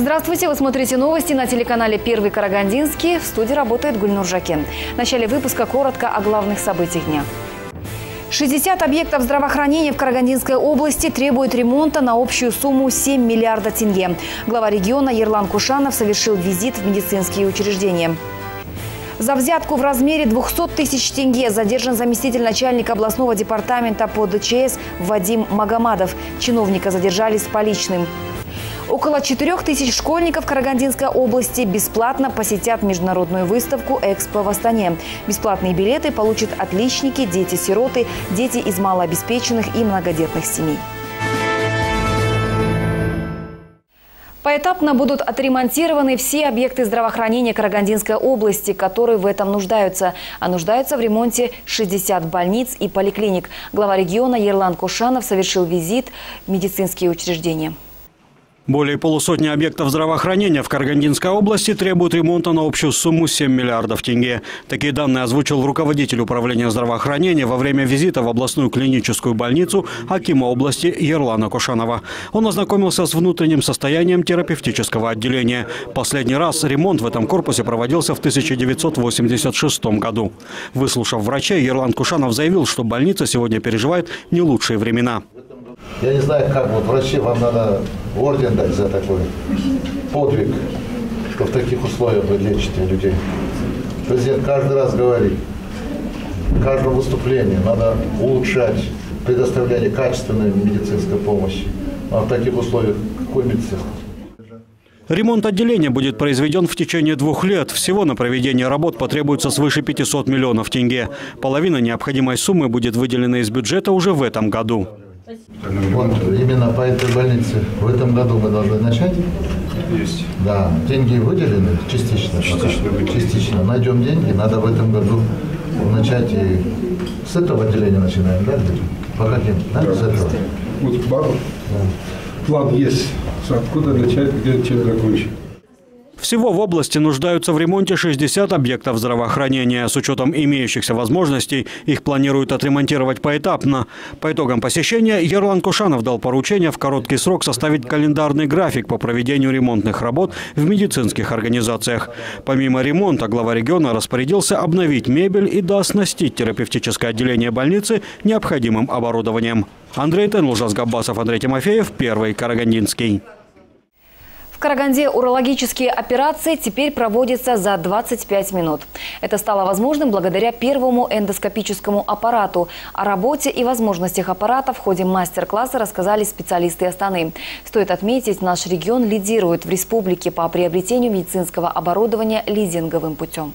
Здравствуйте, вы смотрите новости на телеканале «Первый Карагандинский». В студии работает Гульнур Жакен. В начале выпуска коротко о главных событиях дня. 60 объектов здравоохранения в Карагандинской области требуют ремонта на общую сумму 7 миллиардов тенге. Глава региона Ерлан Кушанов совершил визит в медицинские учреждения. За взятку в размере 200 тысяч тенге задержан заместитель начальника областного департамента по ДЧС Вадим Магомадов. Чиновника задержали с поличным. Около 4000 школьников Карагандинской области бесплатно посетят международную выставку «Экспо» в Астане. Бесплатные билеты получат отличники, дети-сироты, дети из малообеспеченных и многодетных семей. Поэтапно будут отремонтированы все объекты здравоохранения Карагандинской области, которые в этом нуждаются. А нуждаются в ремонте 60 больниц и поликлиник. Глава региона Ерлан Кушанов совершил визит в медицинские учреждения. Более полусотни объектов здравоохранения в Карагандинской области требуют ремонта на общую сумму 7 миллиардов тенге. Такие данные озвучил руководитель управления здравоохранения во время визита в областную клиническую больницу акима области Ерлана Кушанова. Он ознакомился с внутренним состоянием терапевтического отделения. Последний раз ремонт в этом корпусе проводился в 1986 году. Выслушав врачей, Ерлан Кушанов заявил, что больница сегодня переживает не лучшие времена. Я не знаю, как вот врачи, вам надо орден дать за такой подвиг, что в таких условиях вы лечите людей. Президент каждый раз говорит, в каждом выступлении надо улучшать предоставление качественной медицинской помощи. А в таких условиях какой медицинской? Ремонт отделения будет произведен в течение 2 лет. Всего на проведение работ потребуется свыше 500 миллионов тенге. Половина необходимой суммы будет выделена из бюджета уже в этом году. Вот именно по этой больнице в этом году мы должны начать? Есть. Да, деньги выделены частично. Частично. Найдем деньги, надо в этом году начать и с этого отделения начинаем, да? По каким? Да? С этого. Вот план есть. Откуда начать, где чем закончить. Всего в области нуждаются в ремонте 60 объектов здравоохранения. С учетом имеющихся возможностей их планируют отремонтировать поэтапно. По итогам посещения Ерлан Кушанов дал поручение в короткий срок составить календарный график по проведению ремонтных работ в медицинских организациях. Помимо ремонта, глава региона распорядился обновить мебель и дооснастить терапевтическое отделение больницы необходимым оборудованием. Андрей Тенлужас Габбасов, Андрей Тимофеев, Первый Карагандинский. В Караганде урологические операции теперь проводятся за 25 минут. Это стало возможным благодаря первому эндоскопическому аппарату. О работе и возможностях аппарата в ходе мастер-класса рассказали специалисты Астаны. Стоит отметить, наш регион лидирует в республике по приобретению медицинского оборудования лизинговым путем.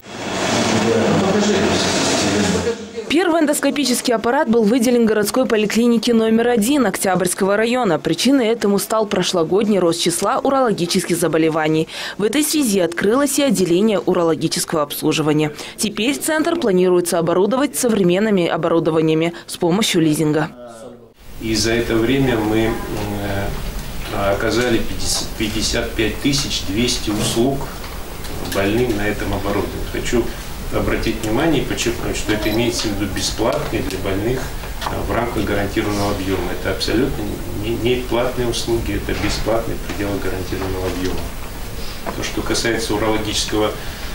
Первый эндоскопический аппарат был выделен городской поликлинике номер 1 Октябрьского района. Причиной этому стал прошлогодний рост числа урологических заболеваний. В этой связи открылось и отделение урологического обслуживания. Теперь центр планируется оборудовать современными оборудованиями с помощью лизинга. И за это время мы оказали 55 200 услуг больным на этом оборудовании. Хочу обратить внимание и подчеркнуть, что это имеется в виду бесплатные для больных в рамках гарантированного объема. Это абсолютно не платные услуги, это бесплатные в пределах гарантированного объема. То, что касается урологического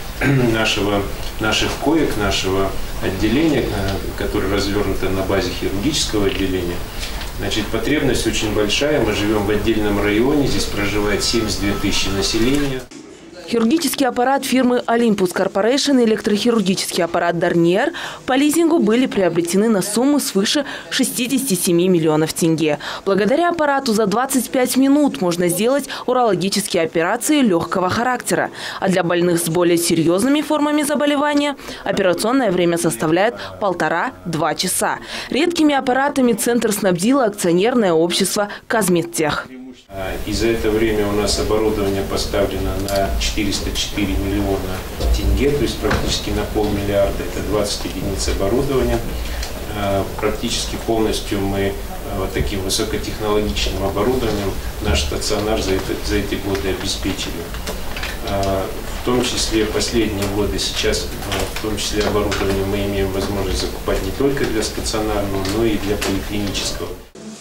наших коек, нашего отделения, которое развернуто на базе хирургического отделения, значит, потребность очень большая. Мы живем в отдельном районе, здесь проживает 72 тысячи населения. Хирургический аппарат фирмы Olympus Corporation и электрохирургический аппарат Дарниер по лизингу были приобретены на сумму свыше 67 миллионов тенге. Благодаря аппарату за 25 минут можно сделать урологические операции легкого характера. А для больных с более серьезными формами заболевания операционное время составляет 1,5–2 часа. Редкими аппаратами центр снабдило акционерное общество «Казмедтех». И за это время у нас оборудование поставлено на 404 миллиона тенге, то есть практически на 500 миллиарда. Это 20 единиц оборудования. Практически полностью мы таким высокотехнологичным оборудованием наш стационар за эти годы обеспечили. В том числе последние годы сейчас, в том числе оборудование мы имеем возможность закупать не только для стационарного, но и для поликлинического.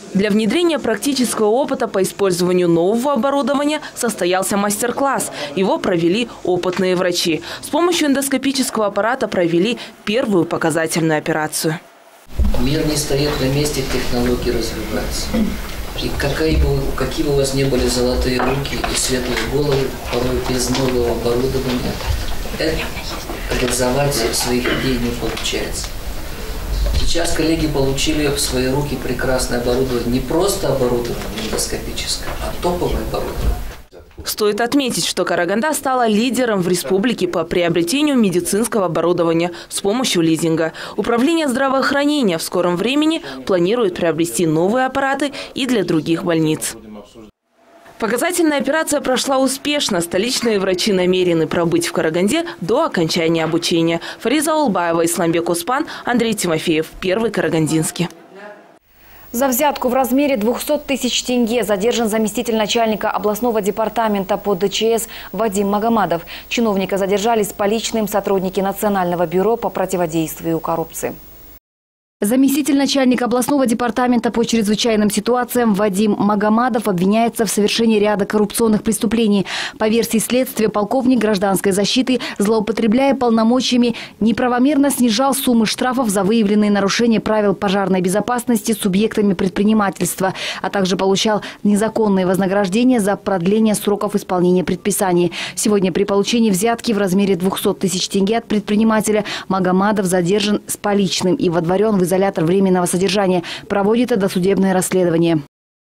Для внедрения практического опыта по использованию нового оборудования состоялся мастер-класс. Его провели опытные врачи. С помощью эндоскопического аппарата провели первую показательную операцию. Мир не стоит на месте, технологии развиваются. И какие бы у вас ни были золотые руки и светлые головы, порой без нового оборудования реализовать своих идей не получается. Сейчас коллеги получили в свои руки прекрасное оборудование. Не просто оборудование эндоскопическое, а топовое оборудование. Стоит отметить, что Караганда стала лидером в республике по приобретению медицинского оборудования с помощью лизинга. Управление здравоохранения в скором времени планирует приобрести новые аппараты и для других больниц. Показательная операция прошла успешно. Столичные врачи намерены пробыть в Караганде до окончания обучения. Фариза Улбаева, Исламбек Оспан, Андрей Тимофеев. Первый Карагандинский. За взятку в размере 200 тысяч тенге задержан заместитель начальника областного департамента по ДЧС Вадим Магомадов. Чиновника задержали с поличным сотрудники Национального бюро по противодействию коррупции. Заместитель начальника областного департамента по чрезвычайным ситуациям Вадим Магомадов обвиняется в совершении ряда коррупционных преступлений. По версии следствия, полковник гражданской защиты, злоупотребляя полномочиями, неправомерно снижал суммы штрафов за выявленные нарушения правил пожарной безопасности субъектами предпринимательства, а также получал незаконные вознаграждения за продление сроков исполнения предписаний. Сегодня при получении взятки в размере 200 тысяч тенге от предпринимателя Магомадов задержан с поличным и водворен в изолятор временного содержания. Проводит досудебное расследование.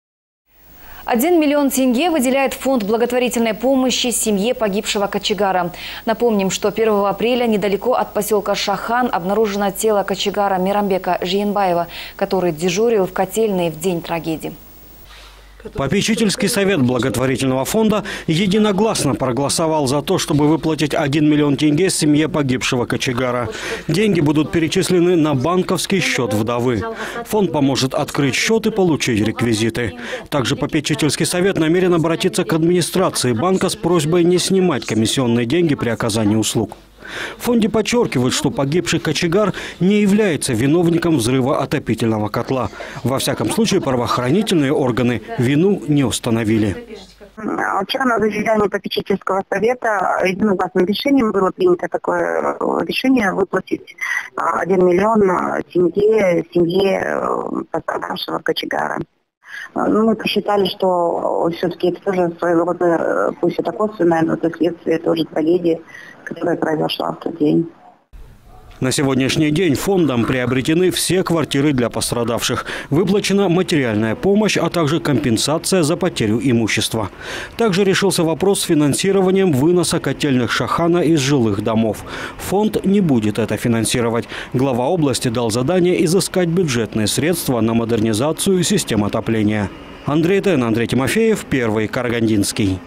1 миллион тенге выделяет фонд благотворительной помощи семье погибшего кочегара. Напомним, что 1 апреля недалеко от поселка Шахан обнаружено тело кочегара Мирамбека Жиенбаева, который дежурил в котельной в день трагедии. Попечительский совет благотворительного фонда единогласно проголосовал за то, чтобы выплатить 1 миллион тенге семье погибшего кочегара. Деньги будут перечислены на банковский счет вдовы. Фонд поможет открыть счет и получить реквизиты. Также попечительский совет намерен обратиться к администрации банка с просьбой не снимать комиссионные деньги при оказании услуг. В фонде подчеркивают, что погибший кочегар не является виновником взрыва отопительного котла. Во всяком случае, правоохранительные органы вину не установили. Вчера на заседании попечительского совета единогласным решением было принято такое решение выплатить 1 миллион тенге семье пострадавшего кочегара. Мы посчитали, что все-таки это тоже своего рода, пусть это косвенное, но это следствие тоже трагедии, которая произошла в тот день. На сегодняшний день фондом приобретены все квартиры для пострадавших. Выплачена материальная помощь, а также компенсация за потерю имущества. Также решился вопрос с финансированием выноса котельных Шахана из жилых домов. Фонд не будет это финансировать. Глава области дал задание изыскать бюджетные средства на модернизацию систем отопления. Андрей Тен, Андрей Тимофеев, Первый Карагандинский.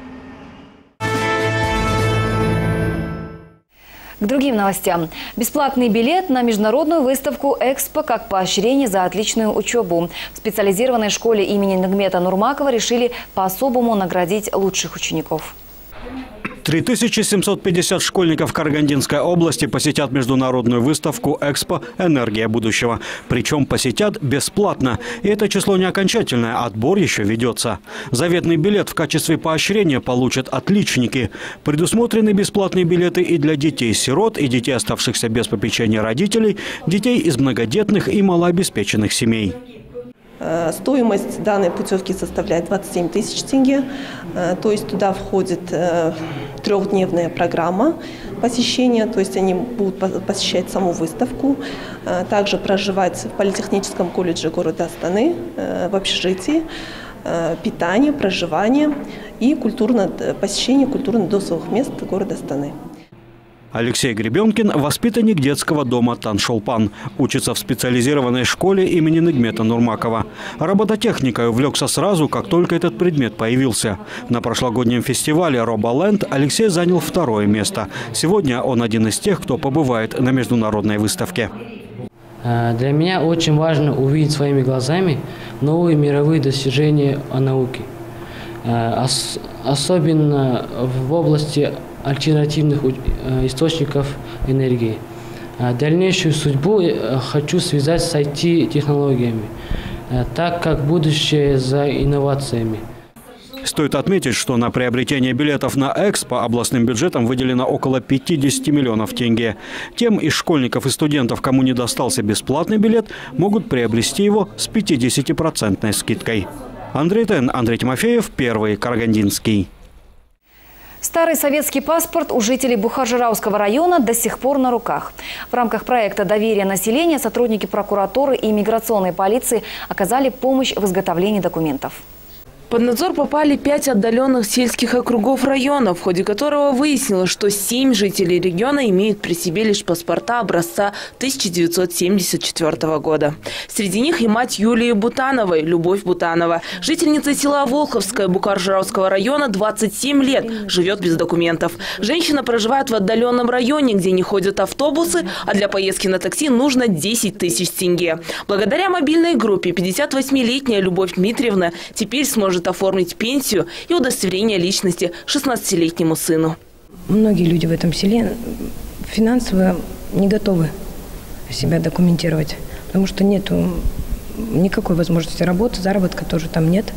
К другим новостям. Бесплатный билет на международную выставку «Экспо» как поощрение за отличную учебу. В специализированной школе имени Нигмета Нурмакова решили по-особому наградить лучших учеников. 3750 школьников Карагандинской области посетят международную выставку «Экспо. Энергия будущего». Причем посетят бесплатно. И это число не окончательное, отбор еще ведется. Заветный билет в качестве поощрения получат отличники. Предусмотрены бесплатные билеты и для детей-сирот, и детей, оставшихся без попечения родителей, детей из многодетных и малообеспеченных семей. Стоимость данной путевки составляет 27 тысяч тенге, то есть туда входит трехдневная программа посещения, то есть они будут посещать саму выставку, также проживать в политехническом колледже города Астаны, в общежитии, питание, проживание и посещение культурно-досуговых мест города Астаны. Алексей Гребенкин – воспитанник детского дома Таншолпан. Учится в специализированной школе имени Нигмета Нурмакова. Робототехникой увлекся сразу, как только этот предмет появился. На прошлогоднем фестивале «Роболенд» Алексей занял 2-е место. Сегодня он один из тех, кто побывает на международной выставке. Для меня очень важно увидеть своими глазами новые мировые достижения о науке. Особенно в области альтернативных источников энергии. Дальнейшую судьбу хочу связать с IT-технологиями. так как будущее за инновациями. Стоит отметить, что на приобретение билетов на Экспо областным бюджетом выделено около 50 миллионов тенге. Тем из школьников и студентов, кому не достался бесплатный билет, могут приобрести его с 50% скидкой. Андрей Тен, Андрей Тимофеев, Первый Карагандинский. Старый советский паспорт у жителей Бухар-Жирауского района до сих пор на руках. В рамках проекта «Доверие населения» сотрудники прокуратуры и миграционной полиции оказали помощь в изготовлении документов. Под надзор попали 5 отдаленных сельских округов района, в ходе которого выяснилось, что 7 жителей региона имеют при себе лишь паспорта образца 1974 года. Среди них и мать Юлии Бутановой, Любовь Бутанова. Жительница села Волховское Бухар-Жирауского района 27 лет, живет без документов. Женщина проживает в отдаленном районе, где не ходят автобусы, а для поездки на такси нужно 10 тысяч тенге. Благодаря мобильной группе 58-летняя Любовь Дмитриевна теперь сможет оформить пенсию и удостоверение личности 16-летнему сыну. Многие люди в этом селе финансово не готовы себя документировать, потому что нет никакой возможности работы, заработка тоже там нет.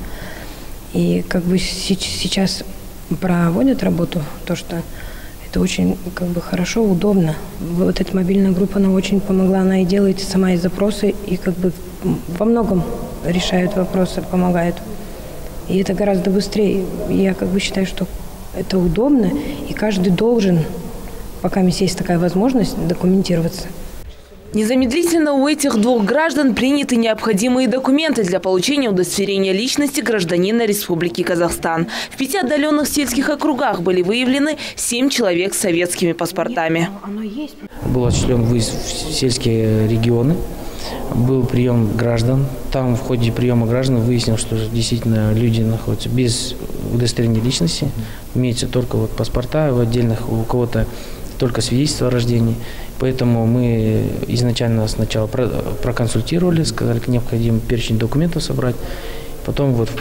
И как бы сейчас проводят работу, то что это очень как бы хорошо, удобно. Вот эта мобильная группа, она очень помогла, она и делает сама и запросы, и как бы во многом решают вопросы, помогает. И это гораздо быстрее. Я как бы считаю, что это удобно, и каждый должен, пока есть такая возможность, документироваться. Незамедлительно у этих двух граждан приняты необходимые документы для получения удостоверения личности гражданина Республики Казахстан. В 5 отдаленных сельских округах были выявлены 7 человек с советскими паспортами. Был осуществлен выезд в сельские регионы. Был прием граждан. Там в ходе приема граждан выяснилось, что действительно люди находятся без удостоверения личности. Имеются только вот паспорта в отдельных, у кого-то только свидетельство о рождении. Поэтому мы изначально сначала проконсультировали, сказали, необходимо перечень документов собрать. Потом вот,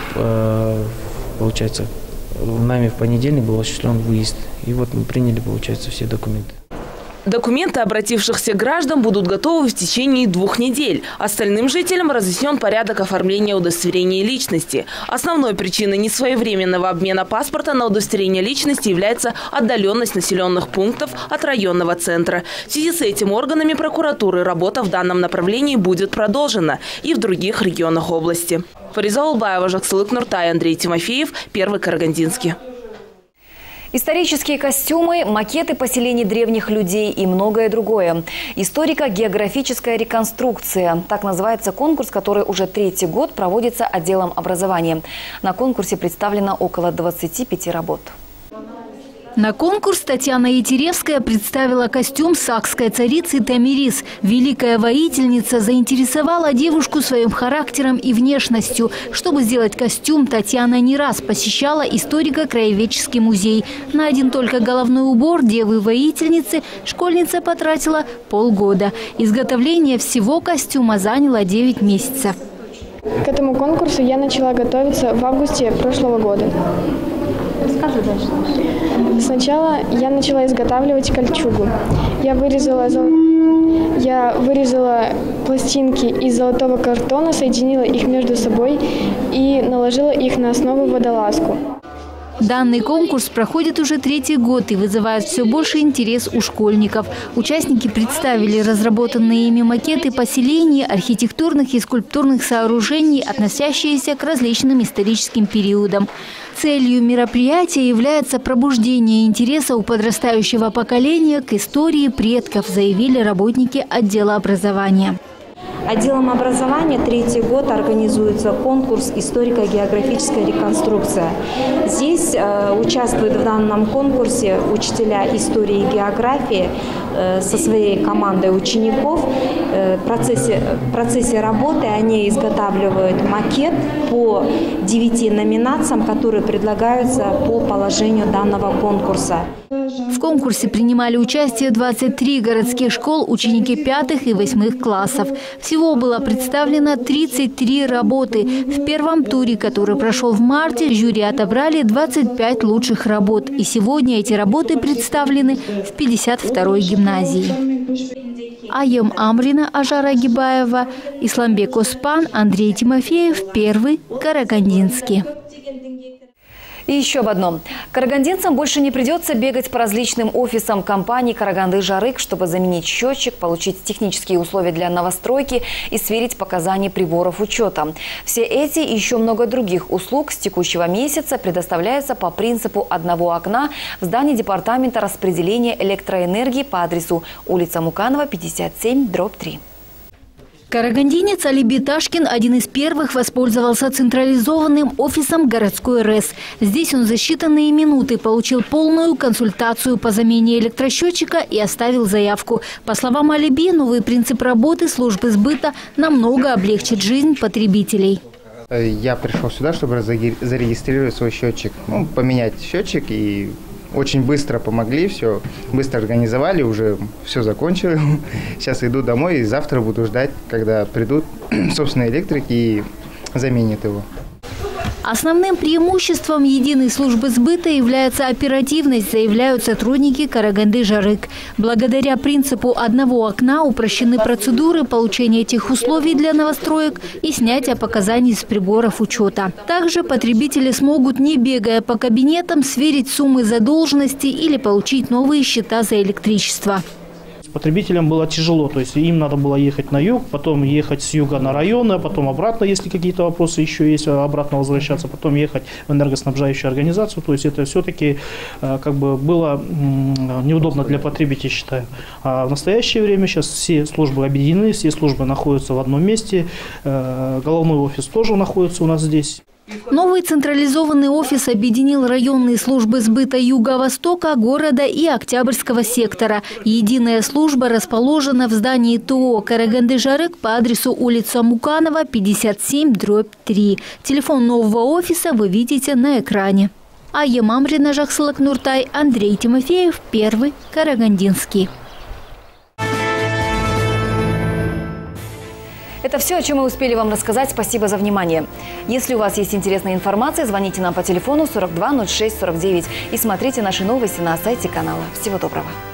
получается, нами в понедельник был осуществлен выезд. И вот мы приняли, получается, все документы. Документы обратившихся граждан будут готовы в течение 2 недель. Остальным жителям разъяснен порядок оформления удостоверения личности. Основной причиной несвоевременного обмена паспорта на удостоверение личности является отдаленность населенных пунктов от районного центра. В связи с этим органами прокуратуры работа в данном направлении будет продолжена и в других регионах области. Фариза Улбаева, Жаксылык Нуртай, Андрей Тимофеев, Первый Карагандинский. Исторические костюмы, макеты поселений древних людей и многое другое. Историко-географическая реконструкция. Так называется конкурс, который уже 3-й год проводится отделом образования. На конкурсе представлено около 25 работ. На конкурс Татьяна Етеревская представила костюм сакской царицы Тамирис. Великая воительница заинтересовала девушку своим характером и внешностью. Чтобы сделать костюм, Татьяна не раз посещала историко-краеведческий музей. На один только головной убор девы-воительницы школьница потратила полгода. Изготовление всего костюма заняло 9 месяцев. К этому конкурсу я начала готовиться в августе прошлого года. Расскажи дальше. Сначала я начала изготавливать кольчугу. Я вырезала пластинки из золотого картона, соединила их между собой и наложила их на основу водолазку. Данный конкурс проходит уже 3-й год и вызывает все больше интерес у школьников. Участники представили разработанные ими макеты поселений, архитектурных и скульптурных сооружений, относящиеся к различным историческим периодам. Целью мероприятия является пробуждение интереса у подрастающего поколения к истории предков, заявили работники отдела образования. Отделом образования 3-й год организуется конкурс «Историко-географическая реконструкция». Здесь участвуют в данном конкурсе учителя истории и географии со своей командой учеников. В процессе работы они изготавливают макет по 9 номинациям, которые предлагаются по положению данного конкурса. В конкурсе принимали участие 23 городских школ, ученики 5-х и 8-х классов. Всего Всего было представлено 33 работы. В первом туре, который прошел в марте, жюри отобрали 25 лучших работ. И сегодня эти работы представлены в 52-й гимназии. Айем Амрина, Ажара Гибаева, Исламбек Оспан, Андрей Тимофеев, Первый Карагандинский. И еще об одном. Карагандинцам больше не придется бегать по различным офисам компании «Караганды-Жарык», чтобы заменить счетчик, получить технические условия для новостройки и сверить показания приборов учета. Все эти и еще много других услуг с текущего месяца предоставляются по принципу одного окна в здании Департамента распределения электроэнергии по адресу улица Муканова, 57/3. Карагандинец Али Биташкин один из первых воспользовался централизованным офисом городской РЭС. Здесь он за считанные минуты получил полную консультацию по замене электросчетчика и оставил заявку. По словам Алиби, новый принцип работы службы сбыта намного облегчит жизнь потребителей. Я пришел сюда, чтобы зарегистрировать свой счетчик, поменять счетчик, и очень быстро помогли, все быстро организовали, уже все закончили. Сейчас иду домой и завтра буду ждать, когда придут собственные электрики и заменят его. Основным преимуществом единой службы сбыта является оперативность, заявляют сотрудники Караганды-Жарык. Благодаря принципу одного окна упрощены процедуры получения этих условий для новостроек и снятия показаний с приборов учета. Также потребители смогут, не бегая по кабинетам, сверить суммы задолженности или получить новые счета за электричество. Потребителям было тяжело, то есть им надо было ехать на юг, потом ехать с юга на районы, а потом обратно, если какие-то вопросы еще есть, обратно возвращаться, потом ехать в энергоснабжающую организацию. То есть это все-таки как бы было неудобно для потребителей, считаю. А в настоящее время сейчас все службы объединены, все службы находятся в одном месте. Головной офис тоже находится у нас здесь. Новый централизованный офис объединил районные службы сбыта Юго-Востока, города и Октябрьского сектора. Единая служба расположена в здании ТО «Караганды-Жарык» по адресу улица Муканова, 57/3. Телефон нового офиса вы видите на экране. Айем Амрина, Жаксылык Нуртай, Андрей Тимофеев, Первый Карагандинский. Это все, о чем мы успели вам рассказать. Спасибо за внимание. Если у вас есть интересная информация, звоните нам по телефону 42 06 49 и смотрите наши новости на сайте канала. Всего доброго.